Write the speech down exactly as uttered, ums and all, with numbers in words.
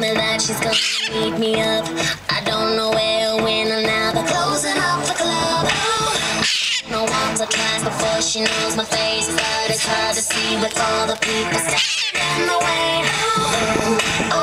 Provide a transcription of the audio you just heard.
me that she's gonna meet me up. I don't know where or when or now, but closing up the club. No once or twice before she knows my face, but it's hard to see with all the people standing in the way.